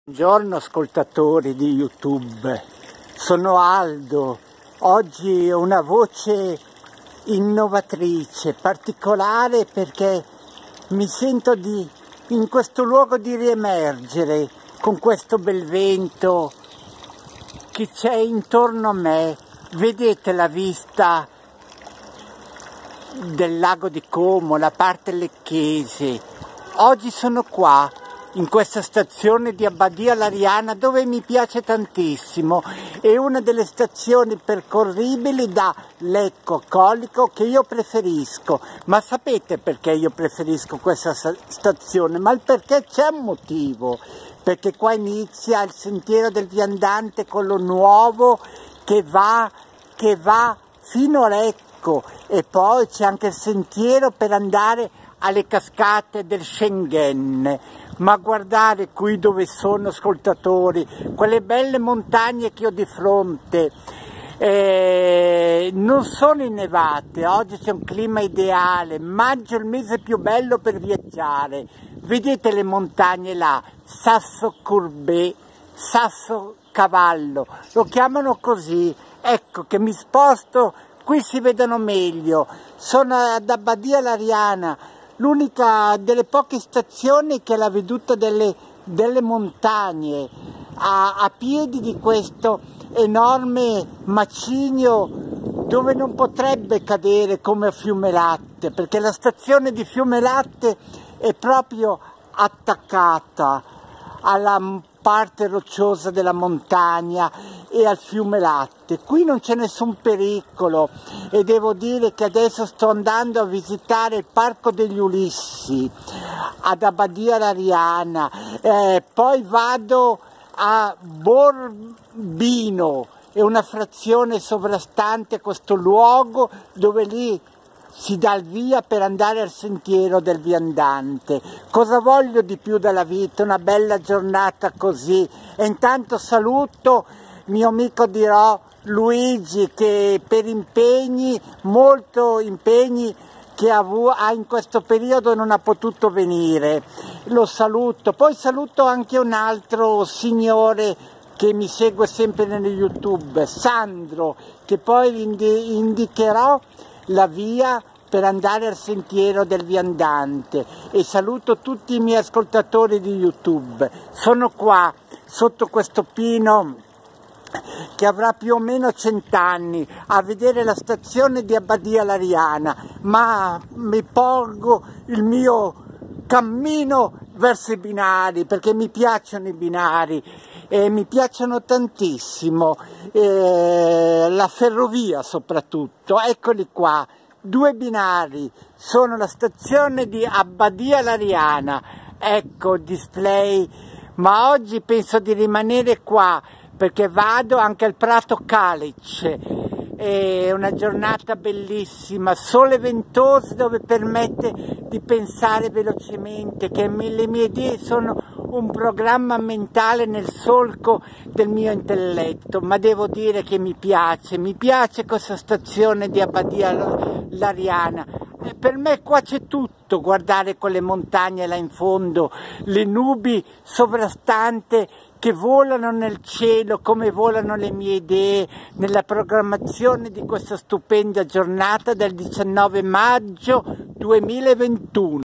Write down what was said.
Buongiorno ascoltatori di YouTube, sono Aldo. Oggi ho una voce innovatrice, particolare perché mi sento in questo luogo di riemergere con questo bel vento che c'è intorno a me. Vedete la vista del lago di Como, la parte lecchese. Oggi sono qua in questa stazione di Abbadia Lariana dove mi piace tantissimo, è una delle stazioni percorribili da Lecco a Collico che io preferisco. Ma sapete perché io preferisco questa stazione? Ma il perché c'è un motivo, perché qua inizia il sentiero del viandante, quello nuovo che va fino a Lecco, e poi c'è anche il sentiero per andare alle cascate del Schengen. Ma guardate qui dove sono, ascoltatori, quelle belle montagne che ho di fronte, non sono innevate. Oggi c'è un clima ideale, maggio è il mese più bello per viaggiare. Vedete le montagne là, Sasso Courbet, Sasso Cavallo, lo chiamano così. Ecco che mi sposto, qui si vedono meglio. Sono ad Abbadia Lariana, l'unica delle poche stazioni che ha la veduta delle montagne, a piedi di questo enorme macigno dove non potrebbe cadere come a Fiume Latte, perché la stazione di Fiume Latte è proprio attaccata alla parte rocciosa della montagna e al Fiume Latte. Qui non c'è nessun pericolo e devo dire che adesso sto andando a visitare il Parco degli Ulissi ad Abbadia Lariana, poi vado a Borbino, è una frazione sovrastante questo luogo dove lì si dà il via per andare al sentiero del viandante. Cosa voglio di più dalla vita? Una bella giornata così. E intanto saluto mio amico Luigi, che per molto impegni che ha in questo periodo non ha potuto venire. Lo saluto. Poi saluto anche un altro signore che mi segue sempre nelle YouTube, Sandro, che poi vi indicherò la via per andare al sentiero del viandante. E saluto tutti i miei ascoltatori di YouTube. Sono qua sotto questo pino che avrà più o meno 100 anni a vedere la stazione di Abbadia Lariana, ma mi porgo il mio cammino verso i binari perché mi piacciono i binari e mi piacciono tantissimo, la ferrovia soprattutto. Eccoli qua, 2 binari, sono la stazione di Abbadia Lariana, ecco il display, ma oggi penso di rimanere qua perché vado anche al Prato Calice. È una giornata bellissima, sole ventoso dove permette di pensare velocemente, che le mie idee sono un programma mentale nel solco del mio intelletto. Ma devo dire che mi piace questa stazione di Abbadia Lariana. Per me qua c'è tutto, guardare quelle montagne là in fondo, le nubi sovrastanti che volano nel cielo come volano le mie idee nella programmazione di questa stupenda giornata del 19 maggio 2021.